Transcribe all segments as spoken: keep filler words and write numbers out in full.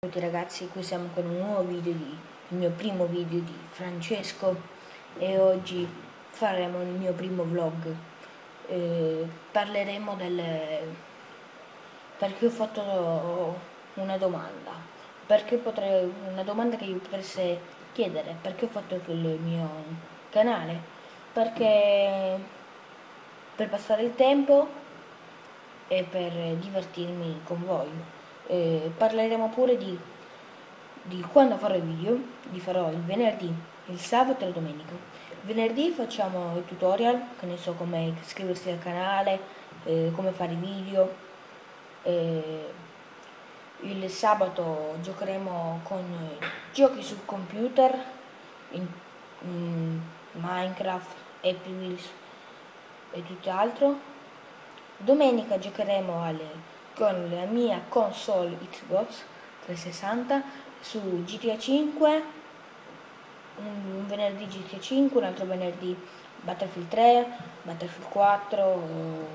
Ciao ragazzi, qui siamo con un nuovo video di il mio primo video di Francesco e oggi faremo il mio primo vlog. Eh, parleremo del perché ho fatto una domanda, perché potrei una domanda che io potreste chiedere, perché ho fatto il mio canale, perché per passare il tempo e per divertirmi con voi. Eh, parleremo pure di di quando farò i video. Li farò il venerdì, il sabato e la domenica. Il venerdì facciamo i tutorial, che ne so, come iscriversi al canale, eh, come fare i video. Eh, il sabato giocheremo con giochi sul computer, in, in Minecraft, Happy Wheels e tutt'altro. Domenica giocheremo alle, con la mia console Xbox trecentosessanta su G T A cinque, un venerdì G T A cinque, un altro venerdì Battlefield tre, Battlefield quattro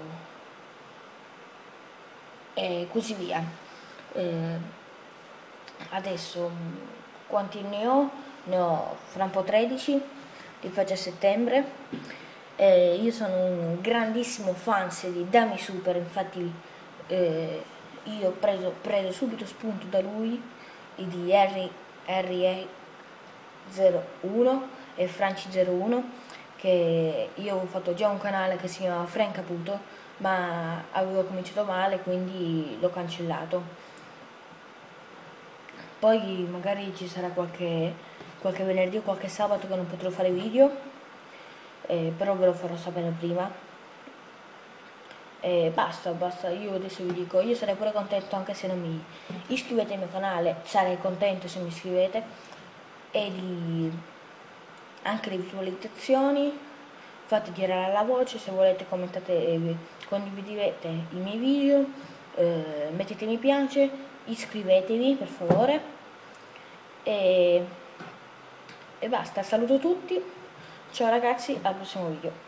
e così via. Eh, adesso quanti ne ho? Ne ho fra un po' tredici, li faccio a settembre. Eh, io sono un grandissimo fan di Dami Super, infatti eh, io ho preso, preso subito spunto da lui, di Harry, Harry zero uno e Franci zero uno, che io ho fatto già un canale che si chiama Frank Caputo, ma avevo cominciato male, quindi l'ho cancellato. Poi magari ci sarà qualche, qualche venerdì o qualche sabato che non potrò fare video, eh, però ve lo farò sapere prima. E basta, basta, io adesso vi dico, io sarei pure contento anche se non mi iscrivete al mio canale, sarei contento se mi iscrivete, e di, anche le visualizzazioni, fate girare la voce, se volete commentate, eh, condividete i miei video, eh, mettete mi piace, iscrivetevi per favore e, e basta, saluto tutti, ciao ragazzi, al prossimo video.